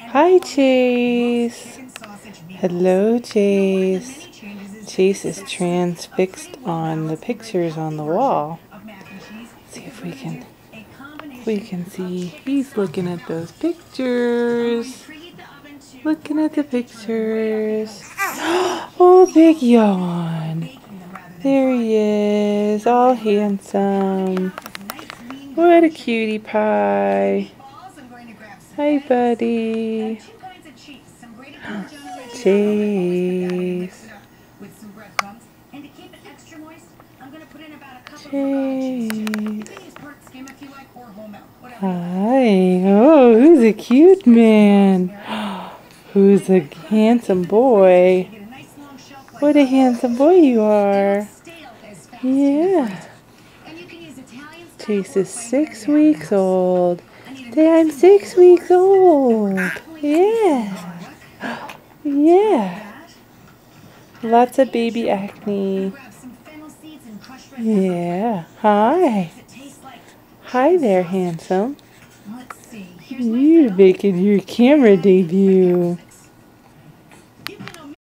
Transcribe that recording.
Hi, Chase. Hello, Chase. Chase is transfixed on the pictures on the wall. Let's see if we can see. He's looking at those pictures. Looking at the pictures. Oh, big yawn. There he is, all handsome. What a cutie pie. Hi, buddy. Chase. Chase. Hi. Oh, who's a cute man? Who's a handsome boy? What a handsome boy you are. Yeah. Chase is 6 weeks old. Say, I'm 6 weeks old. Yeah. Yeah. Lots of baby acne. Yeah. Hi. Hi there, handsome. You're making your camera debut.